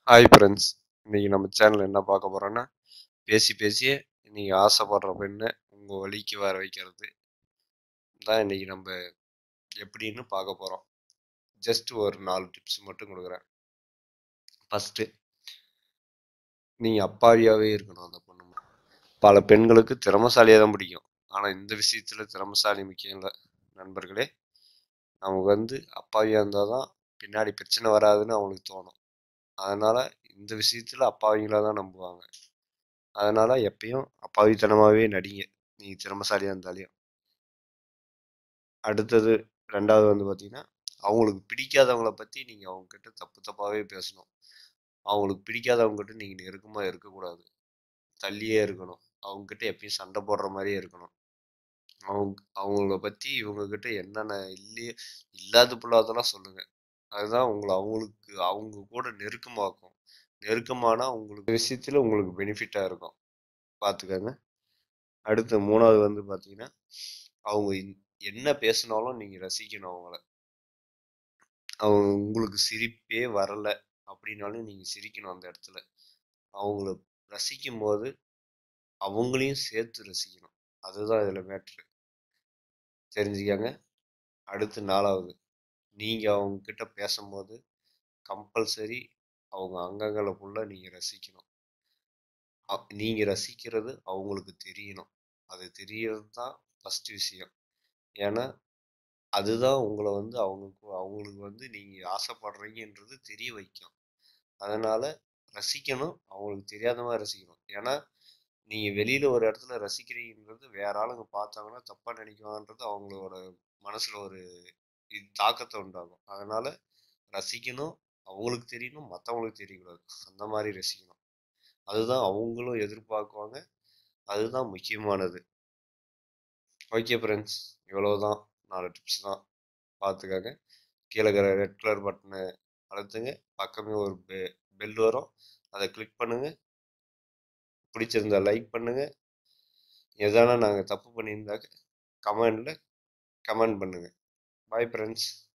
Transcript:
Hi friends. இன்னைக்கு நம்ம channel என்ன பார்க்க போறோம்னா, பேசி பேசியே நீங்க ஆசைப்படுற பெண்ணை உங்க வழிக்கு வர வைக்கிறது தான் இன்னைக்கு நம்ம எப்படின்னு பார்க்க போறோம். ஜஸ்ட் ஒரு 4 டிப்ஸ் மட்டும் கொடுக்குறேன். ஃபர்ஸ்ட், நீங்க அப்பாவியாவே இருக்கணும் அந்த பொண்ணு. பல பெண்களுக்கு திறமைசாலியா தான் பிடிக்கும். ஆனா இந்த விஷயத்துல திறமைசாலி முக்கியம் இல்லை நண்பர்களே. நமக்கு அப்பாவியா இருந்தால் தான் பின்னாடி பிரச்சனை வராதுன்னு அவங்களுக்கு தோணும். அதனால இந்த விஷயத்துல அப்பாவிங்களா தான் நம்புவாங்க. அதனால எப்பயும் அப்பாவித்தனமாவே நடிங்க, நீங்க திறமைசாலியா இருந்தாலையும். அடுத்தது 2வது பார்த்தீங்கன்னா, அவங்களுக்கு பிடிக்காதவங்கள பத்தி நீங்க அவங்ககிட்ட தப்பு தப்பாவே பேசணும். அவங்களுக்கு பிடிக்காதவங்ககிட்ட நீங்க நெருக்கமா இருக்கக்கூடாது. தள்ளியே இருக்கணும். அவங்ககிட்ட எப்பயும் சண்டை போடுற மாரியே இருக்கணும். அவங்கள பத்தி இவங்ககிட்ட என்னென்ன இல்லையோ இல்லாத பொல்லாதெல்லாம் சொல்லுங்க. அதுதான் உங்கள அவங்களுக்கு அவங்க கூட நெருக்கமாக்கும். நெருக்கமானா உங்களுக்கு விஷயத்துல உங்களுக்கு பெனிஃபிட்டா இருக்கும். பார்த்துக்கங்க. அடுத்து 3வது பார்த்தீங்கன்னா, அவங்க என்ன பேசினாலும் நீங்க ரசிக்கணும் அவங்கள. அவங்க உங்களுக்கு சிரிப்பே வரல அப்படின்னாலும் நீங்க சிரிக்கணும் அந்த இடத்துல. அவங்கள ரசிக்கும்போது அவங்களையும் சேர்த்து ரசிக்கணும். அதுதான் இதுல மேட்ரு. தெரிஞ்சுக்கங்க. அடுத்து 4வது, நீங்க அவங்க கிட்ட பேசும்போது கம்பல்சரி அவங்க அங்கங்களை ஃபுல்லா நீங்க ரசிக்கணும். நீங்க ரசிக்கிறது அவங்களுக்கு தெரியணும். அது தெரியறது தான் ஃபர்ஸ்ட் விஷயம். ஏன்னா அதுதான் உங்களை அவங்களுக்கு நீங்க ஆசைப்படுறீங்கன்றது தெரிய வைக்கும். அதனால ரசிக்கணும். அவங்களுக்கு தெரியாத மாதிரி ரசிக்கணும். ஏன்னா நீங்க வெளியில ஒரு இடத்துல ரசிக்கிறீங்கன்றது வேற ஆளுங்க பார்த்தாங்கன்னா தப்பா நினைக்குவாங்கன்றது அவங்களோட மனசுல ஒரு தாக்கத்தை உண்டாகும். அதனால ரசிக்கணும். அவங்களுக்கு தெரியணும், மற்றவங்களுக்கு தெரியக்கூடாது. அந்த மாதிரி ரசிக்கணும். அதுதான் அவங்களும் எதிர்பார்க்குவாங்க. அதுதான் முக்கியமானது. ஓகே ஃப்ரெண்ட்ஸ், இவ்வளவுதான். 4 டிப்ஸ் தான். பார்த்துக்கங்க. கீழே இருக்கிற ரெட் கலர் பட்டனை அழுத்துங்க. பக்கமே ஒரு பெல் வரும். அதை கிளிக் பண்ணுங்க. பிடிச்சிருந்தா லைக் பண்ணுங்க. எதனா நாங்கள் தப்பு பண்ணியிருந்தாக்க கமெண்ட்ல கமெண்ட் பண்ணுங்க. Bye friends.